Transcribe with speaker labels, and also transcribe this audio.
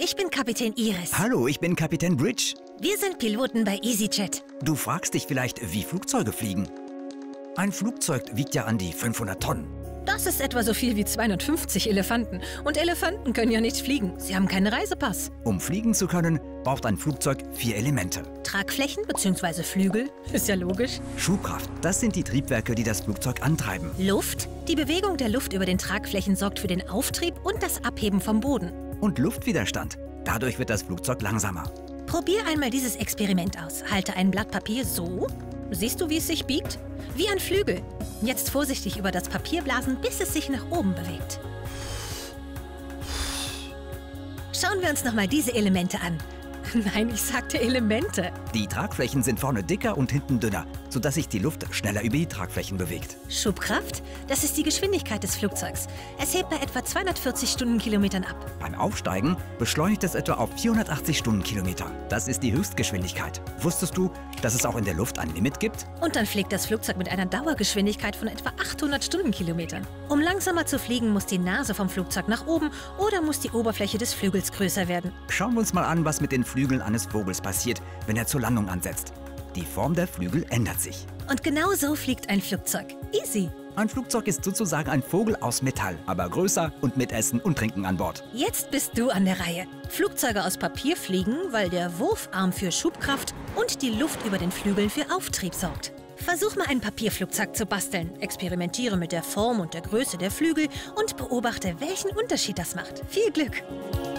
Speaker 1: ich bin Kapitän Iris.
Speaker 2: Hallo, ich bin Kapitän Bridge.
Speaker 1: Wir sind Piloten bei EasyJet.
Speaker 2: Du fragst dich vielleicht, wie Flugzeuge fliegen. Ein Flugzeug wiegt ja an die 500 Tonnen.
Speaker 1: Das ist etwa so viel wie 250 Elefanten. Und Elefanten können ja nicht fliegen. Sie haben keinen Reisepass.
Speaker 2: Um fliegen zu können, braucht ein Flugzeug 4 Elemente.
Speaker 1: Tragflächen bzw. Flügel, ist ja logisch.
Speaker 2: Schubkraft, das sind die Triebwerke, die das Flugzeug antreiben.
Speaker 1: Luft, die Bewegung der Luft über den Tragflächen sorgt für den Auftrieb und das Abheben vom Boden.
Speaker 2: Und Luftwiderstand, dadurch wird das Flugzeug langsamer.
Speaker 1: Probier einmal dieses Experiment aus. Halte ein Blatt Papier so. Siehst du, wie es sich biegt? Wie ein Flügel. Jetzt vorsichtig über das Papier blasen, bis es sich nach oben bewegt. Schauen wir uns nochmal diese Elemente an. Nein, ich sagte Elemente.
Speaker 2: Die Tragflächen sind vorne dicker und hinten dünner, sodass sich die Luft schneller über die Tragflächen bewegt.
Speaker 1: Schubkraft, das ist die Geschwindigkeit des Flugzeugs. Es hebt bei etwa 240 Stundenkilometern ab.
Speaker 2: Beim Aufsteigen beschleunigt es etwa auf 480 Stundenkilometer. Das ist die Höchstgeschwindigkeit. Wusstest du, dass es auch in der Luft ein Limit gibt?
Speaker 1: Und dann fliegt das Flugzeug mit einer Dauergeschwindigkeit von etwa 800 Stundenkilometern. Um langsamer zu fliegen, muss die Nase vom Flugzeug nach oben oder muss die Oberfläche des Flügels größer werden.
Speaker 2: Schauen wir uns mal an, was mit den Flügeln eines Vogels passiert, wenn er zur Landung ansetzt. Die Form der Flügel ändert sich.
Speaker 1: Und genau so fliegt ein Flugzeug. Easy.
Speaker 2: Ein Flugzeug ist sozusagen ein Vogel aus Metall, aber größer und mit Essen und Trinken an Bord.
Speaker 1: Jetzt bist du an der Reihe. Flugzeuge aus Papier fliegen, weil der Wurfarm für Schubkraft und die Luft über den Flügeln für Auftrieb sorgt. Versuch mal ein Papierflugzeug zu basteln. Experimentiere mit der Form und der Größe der Flügel und beobachte, welchen Unterschied das macht. Viel Glück!